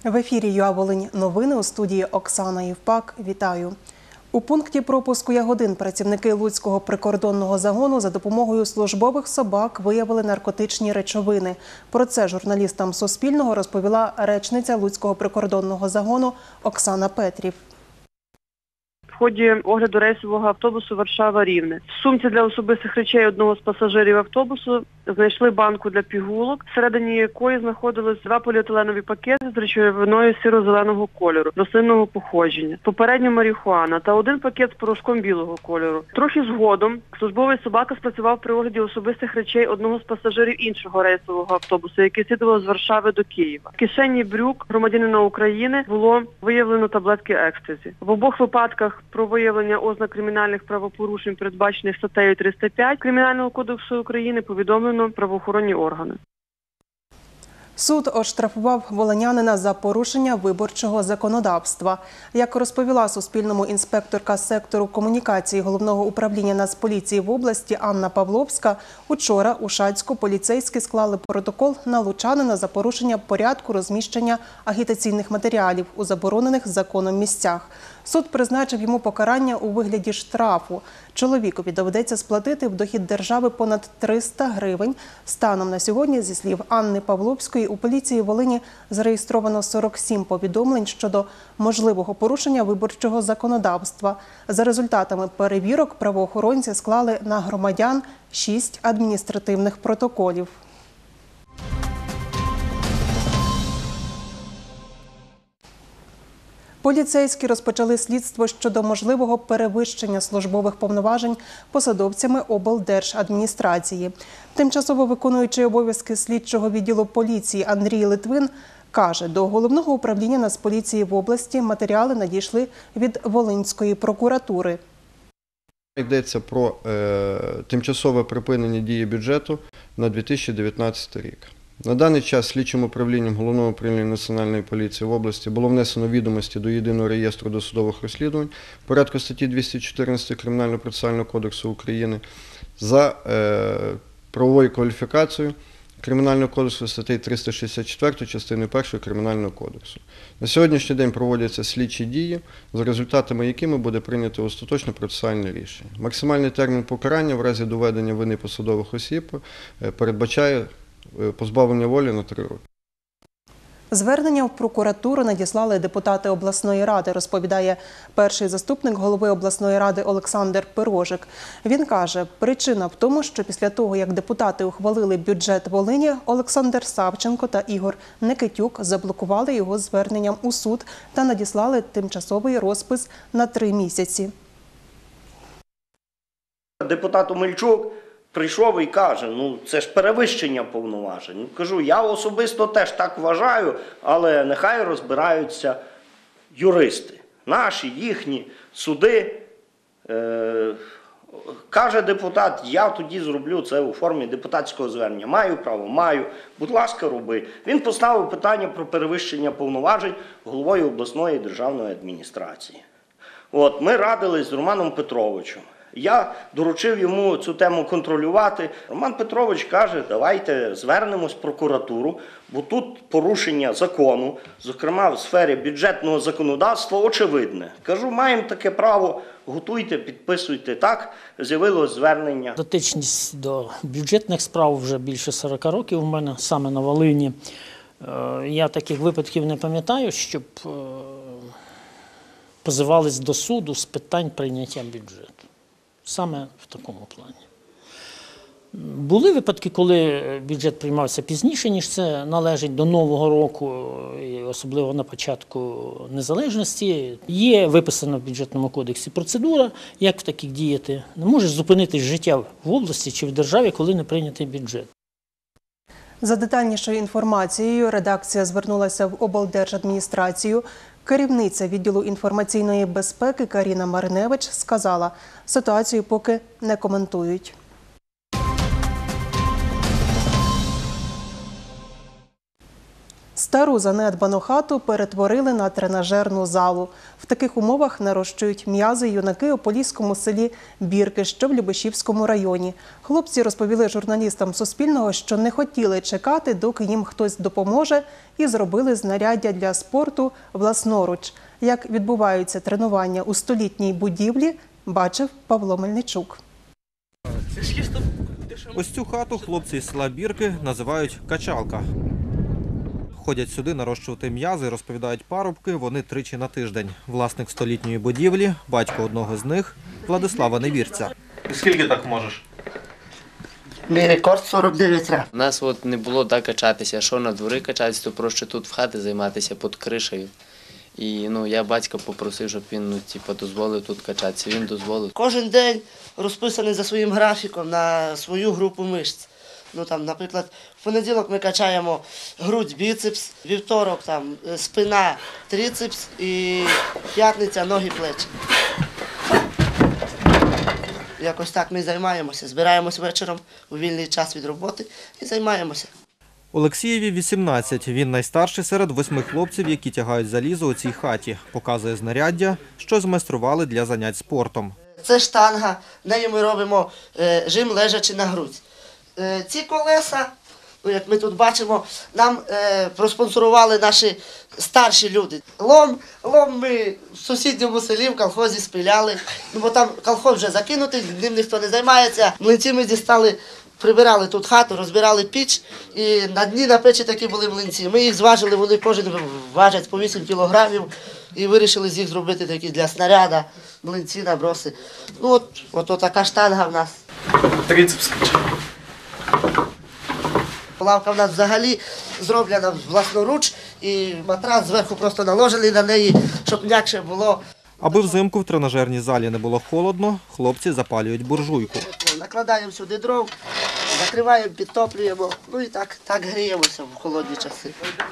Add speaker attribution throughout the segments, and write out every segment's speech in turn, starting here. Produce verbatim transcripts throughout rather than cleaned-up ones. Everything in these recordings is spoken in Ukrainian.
Speaker 1: В ефірі ЮА Волинь новини, у студії Оксана Євпак. Вітаю. У пункті пропуску Ягодин працівники Луцького прикордонного загону за допомогою службових собак виявили наркотичні речовини. Про це журналістам Суспільного розповіла речниця Луцького прикордонного загону Оксана Петрів.
Speaker 2: В ході огляду рейсового автобусу Варшава-Рівне в сумці для особистих речей одного з пасажирів автобусу знайшли банку для пігулок, всередині якої знаходились два поліетиленові пакети з речовиною сіро-зеленого кольору, рослинного походження, попередньо марихуана та один пакет з порошком білого кольору. Трохи згодом службовий собака спрацював при огляді особистих речей одного з пасажирів іншого рейсового автобусу, який слідував з Варшави до Києва. В кишені брюк громадянина України було виявлено таблетки екстазі. В обох випадках про виявлення ознак кримінальних правопорушень, передбачених статтею триста п'ять Кримінального кодексу України, повідомлено правоохоронні органи.
Speaker 1: Суд оштрафував волинянина за порушення виборчого законодавства. Як розповіла Суспільному інспекторка сектору комунікації Головного управління Нацполіції в області Анна Павловська, учора у Шацьку поліцейські склали протокол на лучанина за порушення порядку розміщення агітаційних матеріалів у заборонених законом місцях. Суд призначив йому покарання у вигляді штрафу. Чоловікові доведеться сплатити в дохід держави понад триста гривень. Станом на сьогодні, зі слів Анни Павловської, у поліції Волині зареєстровано сорок сім повідомлень щодо можливого порушення виборчого законодавства. За результатами перевірок правоохоронці склали на громадян шість адміністративних протоколів. Поліцейські розпочали слідство щодо можливого перевищення службових повноважень посадовцями облдержадміністрації. Тимчасово виконуючий обов'язки слідчого відділу поліції Андрій Литвин каже, до Головного управління Нацполіції в області матеріали надійшли від Волинської прокуратури.
Speaker 3: Йдеться про е, тимчасове припинення дії бюджету на дві тисячі дев'ятнадцятий рік. На даний час слідчим управлінням Головного управління Національної поліції в області було внесено відомості до Єдиного реєстру досудових розслідувань в порядку статті двісті чотирнадцять Кримінально-процесуального кодексу України за е, правовою кваліфікацією Кримінального кодексу статті триста шістдесят чотири частини першої Кримінального кодексу. На сьогоднішній день проводяться слідчі дії, за результатами якими буде прийнято остаточне процесуальне рішення. Максимальний термін покарання в разі доведення вини посадових осіб передбачає позбавлення волі на три роки.
Speaker 1: Звернення в прокуратуру надіслали депутати обласної ради, розповідає перший заступник голови обласної ради Олександр Пирожик. Він каже, причина в тому, що після того, як депутати ухвалили бюджет Волині, Олександр Савченко та Ігор Никитюк заблокували його зверненням у суд та надіслали тимчасовий розпис на три місяці.
Speaker 4: Депутат Омельчук прийшов і каже, ну це ж перевищення повноважень. Кажу, я особисто теж так вважаю, але нехай розбираються юристи. Наші, їхні, суди. Е, каже депутат, я тоді зроблю це у формі депутатського звернення. Маю право? Маю. Будь ласка, роби. Він поставив питання про перевищення повноважень головою обласної державної адміністрації. От, ми радились з Романом Петровичем. Я доручив йому цю тему контролювати. Роман Петрович каже, давайте звернемось в прокуратуру, бо тут порушення закону, зокрема в сфері бюджетного законодавства, очевидне. Кажу, маємо таке право, готуйте, підписуйте. Так, з'явилось звернення.
Speaker 5: Дотичність до бюджетних справ вже більше сорока років у мене, саме на Волині. Я таких випадків не пам'ятаю, щоб позивались до суду з питань прийняття бюджету. Саме в такому плані. Були випадки, коли бюджет приймався пізніше, ніж це належить до Нового року, і особливо на початку незалежності. Є виписана в бюджетному кодексі процедура, як в таких діяти. Не може зупинитись життя в області чи в державі, коли не прийнятий бюджет.
Speaker 1: За детальнішою інформацією, редакція звернулася в облдержадміністрацію. Керівниця відділу інформаційної безпеки Каріна Мариневич сказала, ситуацію поки не коментують. Стару занедбану хату перетворили на тренажерну залу. В таких умовах нарощують м'язи юнаки у поліському селі Бірки, що в Любешівському районі. Хлопці розповіли журналістам Суспільного, що не хотіли чекати, доки їм хтось допоможе, і зробили знаряддя для спорту власноруч. Як відбуваються тренування у столітній будівлі, бачив Павло Мельничук.
Speaker 6: Ось цю хату хлопці із села Бірки називають «качалка». Ходять сюди нарощувати м'язи, розповідають парубки, вони тричі на тиждень. Власник столітньої будівлі, батько одного з них – Владислава Невірця.
Speaker 7: Скільки так можеш?
Speaker 8: Мій рекорд сорок дев'ять разів.
Speaker 9: У нас от не було де качатися, що на дворі качатися, то проще тут в хаті займатися під кришею. І ну, я батька попросив, щоб він ну, типу, дозволив тут качатися. Він дозволив.
Speaker 8: Кожен день розписаний за своїм графіком на свою групу мишць. Ну, там, наприклад, в понеділок ми качаємо грудь, біцепс, вівторок там, спина, трицепс і п'ятниця, ноги, плечі. Якось так ми займаємося. Збираємось вечором у вільний час від роботи і займаємося.
Speaker 6: Олексієві вісімнадцять. Він найстарший серед восьми хлопців, які тягають залізо у цій хаті. Показує знаряддя, що змайстрували для занять спортом.
Speaker 8: Це штанга, нею ми робимо е, жим лежачи на грудь. Е, ці колеса, ну, як ми тут бачимо, нам е, проспонсорували наші старші люди. Лом, лом ми в сусідньому селі в колхозі спиляли, ну, бо там колхоз вже закинутий, ним ніхто не займається. Млинці ми дістали, прибирали тут хату, розбирали піч, і на дні на печі такі були млинці. Ми їх зважили, вони кожен важать по вісім кілограмів, і вирішили з їх зробити такі для снаряда, млинці, наброси. Ну от, от, от така штанга в нас.
Speaker 7: Трицепс качає.
Speaker 8: Лавка в нас взагалі зроблена власноруч, і матрас зверху просто наложений на неї, щоб м'якше було.
Speaker 6: Аби взимку в тренажерній залі не було холодно, хлопці запалюють буржуйку.
Speaker 8: Накладаємо сюди дров, закриваємо, підтоплюємо, ну і так, так гріємося в холодні часи.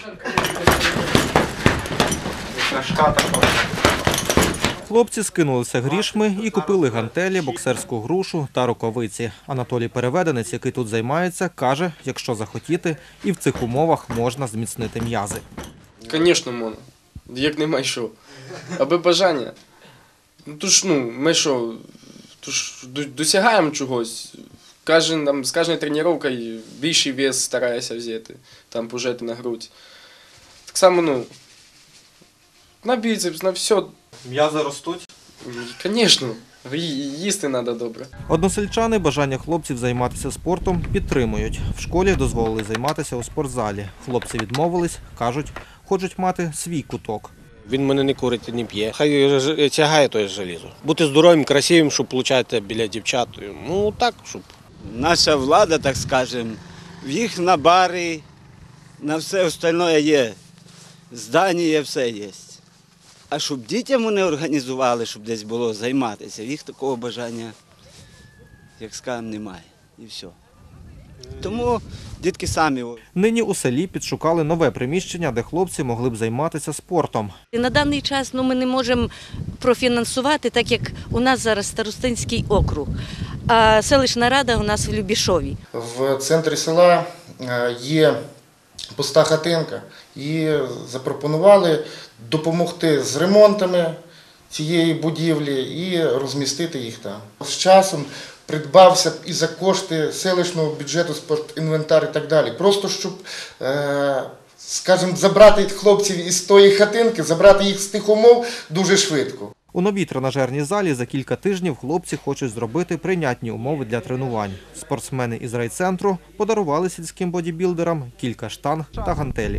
Speaker 6: Хлопці скинулися грішми і купили гантелі, боксерську грушу та рукавиці. Анатолій Переведенець, який тут займається, каже, якщо захотіти, і в цих умовах можна зміцнити м'язи.
Speaker 10: Звісно, можна. Як нема що. Аби бажання. Ну, то ж, ну, ми що, то ж досягаємо чогось. Кожен, там, з кожною тренуванням більший вес стараюся взяти, там, пожати на грудь. Так само, ну, на біцепс, на все.
Speaker 6: М'язи ростуть?
Speaker 10: Звісно, їсти треба добре.
Speaker 6: Односельчани бажання хлопців займатися спортом підтримують. В школі дозволили займатися у спортзалі. Хлопці відмовились, кажуть, хочуть мати свій куток.
Speaker 11: Він мене не курить і не п'є. Хай тягає той желізо. Бути здоровим, красивим, щоб получати біля дівчат. Ну так, щоб.
Speaker 12: Наша влада, так скажемо, в їх на бари, на все остальне є. Здання, все є. А щоб дітям вони організували, щоб десь було займатися, в їх такого бажання, як скажемо, немає. І все. Тому дітки самі.
Speaker 6: Нині у селі підшукали нове приміщення, де хлопці могли б займатися спортом.
Speaker 13: На даний час ну, ми не можемо профінансувати, так як у нас зараз Старостинський округ, а селищна рада у нас в Любішові.
Speaker 14: В центрі села є пуста хатинка і запропонували допомогти з ремонтами цієї будівлі і розмістити їх там. З часом придбався і за кошти селищного бюджету спортінвентар і так далі. Просто щоб, скажімо, забрати хлопців із тої хатинки, забрати їх з тих умов дуже швидко.
Speaker 6: У новій тренажерній залі за кілька тижнів хлопці хочуть зробити прийнятні умови для тренувань. Спортсмени із райцентру подарували сільським бодібілдерам кілька штанг та гантелі.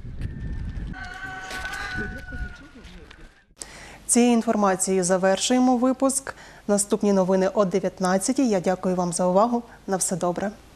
Speaker 1: Цією інформацією завершуємо випуск. Наступні новини о дев'ятнадцятій. Я дякую вам за увагу. На все добре.